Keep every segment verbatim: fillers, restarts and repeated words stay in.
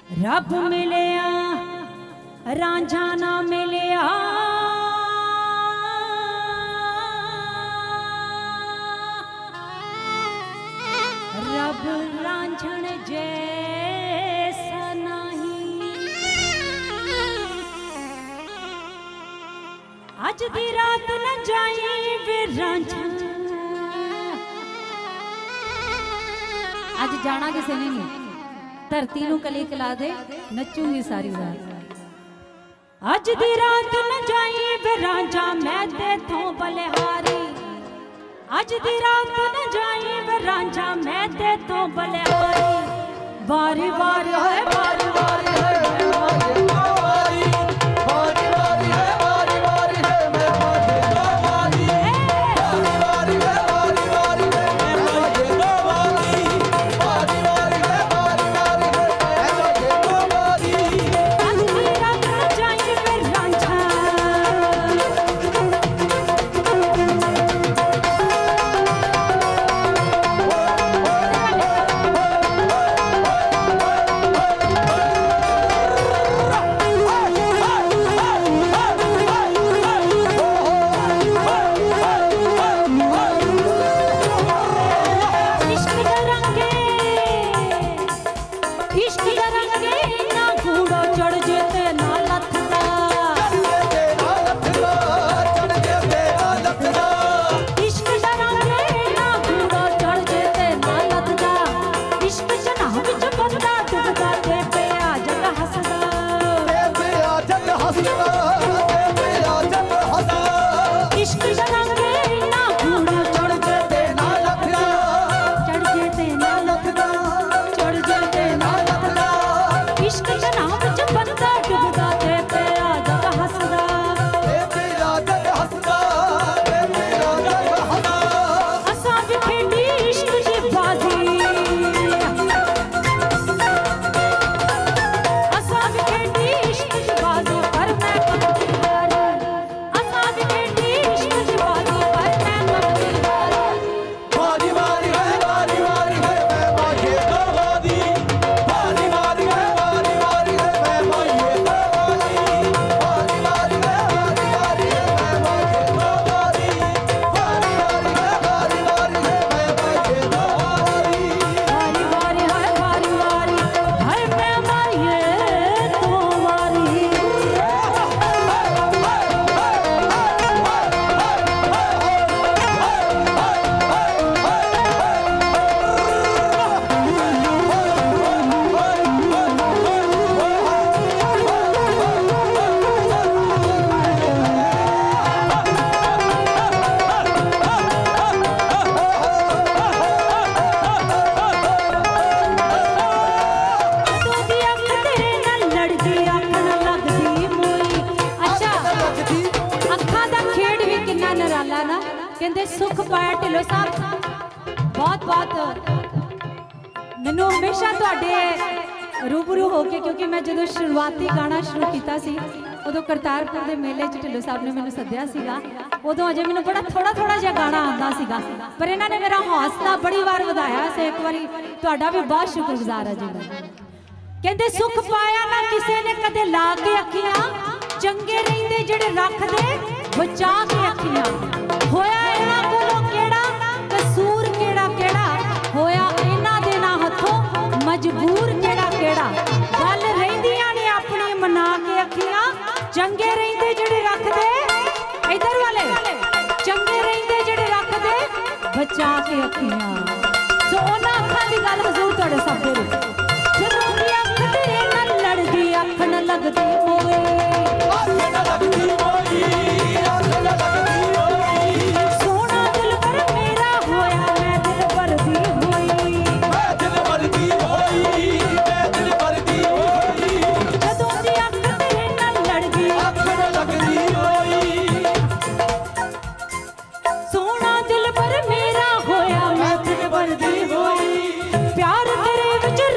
रब मिलिया रांझा ना मिलिया, रब रांझण जैसा नहीं। अज दी रात न जाई वे रांझा, अज जाना किसी ने नहीं, धरती नू कली कला दे नचूंगी सारी रात। अज दी रात न जाई वे रांझा मैं तेथों बलिहारी, अज दी रात न जाई वे रांझा मैं तेथों बलिहारी। बारी बारी है बारी बारी है सुख पाया ढिल्लो साहब। बहुत बहुत मैनू हमेशा तुहाडे रूबरू हो के, क्योंकि मैं जो शुरुआती गाना शुरू किया सी उदों करतारपुर के मेले ढिल्लो साहब ने मैनू सद्या सीगा, उदों अजे मैनू बड़ा थोड़ा थोड़ा जिहा गाना आंदा सीगा, पर इन्हां ने मेरा हौसला बड़ी बार वधाया से। एक बारी तुहाडा भी बहुत शुक्रगुजार है जी। कहंदे सुख पाया ना किसी ने कदे ला के अखियां, चंगे रहिंदे जिहड़े रखदे बचा के अखियां। होया इन्हां कोलों केड़ा कसूर केड़ा केड़ा, होया इन्हां दे ना हथों मजबूर केड़ा केड़ा। गल रहिंदियां ने अपनी मना के अखियां, चंगे रहिंदे जिहड़े रखदे, इधर वाले चंगे रहिंदे जिहड़े रखदे बचा के अखियां। सो उन्हां अखां दी गल हजूर तुहाडे सामने जदों दी अख तेरे नाल लड़दी अख न लगदी मोए, अख न लगदी मोई, अख न लगदी मोई। सोना दिल पर मेरा होया मैं दिल भरदी होई, मैं दिल भरदी होई, मैं दिल भरदी होई। जदों दी अख तेरे नाल लड़दी अख न लगदी होई, सोना दिल पर मेरा होया मैं दिल भरदी होई। प्यार तेरे विच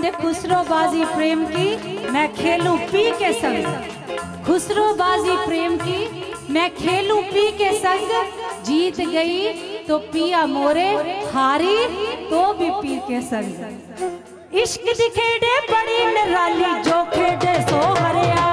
कहते खुसरोबाजी प्रेम की मैं खेलूं पी के संग, खुसरोबाजी प्रेम की मैं खेलूं पी के संग, जीत गई तो पिया मोरे, हारी तो भी पी के संग। इश्क दी खेड़े बड़ी निराली, जो खेड़े सो हरिया,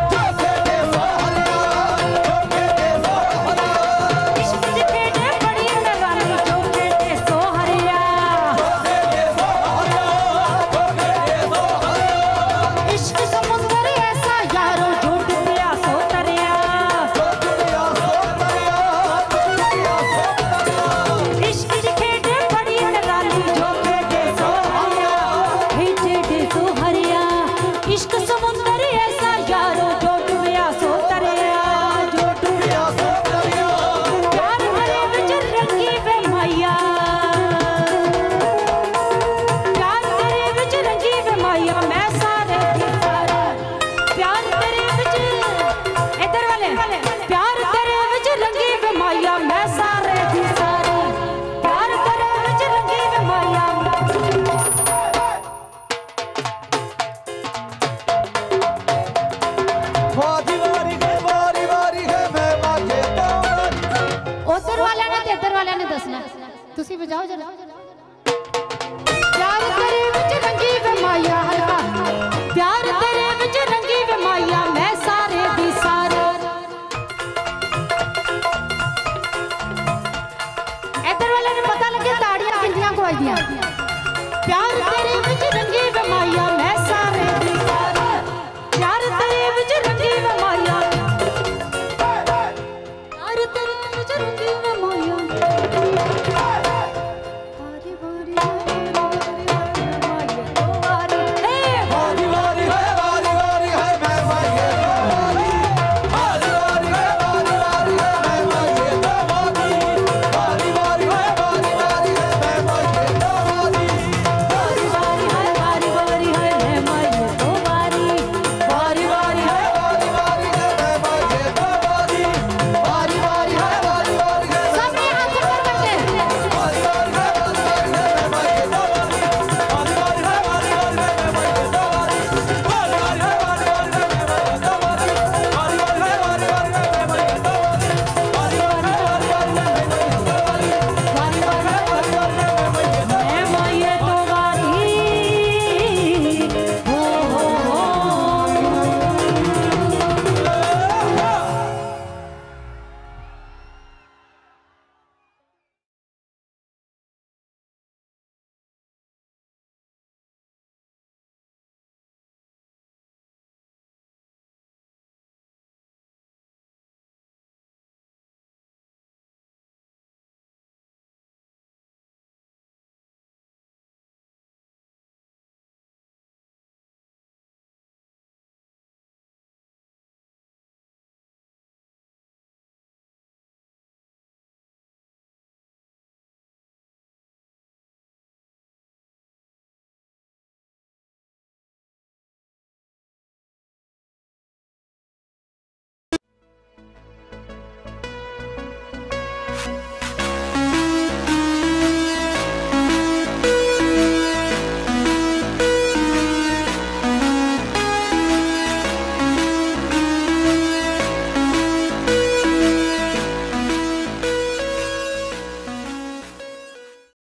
इश्क दी खेड़े बड़ी निराली, जो खेड़े सो हरिया, इश्क समुंदर ऐसा यारो, जो डूबिया सो तरिया, इश्क दी खेड़े बड़ी निराली, जो खेड़े सो हरिया, खेड़े सो हरिया, इश्क समुंदर ऐसा यारो, जो डूबिया सो तरिया, जो डूबिया सो तरिया, प्यार करे विच रंगी वे माया, प्यार करे विच रंगी वे माया, मैं सारे दी सारा, प्यार करे विच, इधर वाले, प्यार करे विच रंगी वे माया, मैं सारे दी सारा, प्यार करे विच रंगी वे माया। वारी वारी है वारी वारी है मैं मांगे उधर वाला ने ते इधर वाला ने दसना, तुसी बजाओ जरा। प्यार तेरे विच रंगी वे माया, हल्का प्यार तेरे विच रंगी वे माया, मैं सारे दी सारा, इधर वाले ने पता लगे ताड़ियां किंदियां कोईदियां। प्यार तेरे विच रंगी वे माया, मैं सारे दी सारा, प्यार तेरे विच रंगी वे माया, प्यार तेरे विच रंगी वे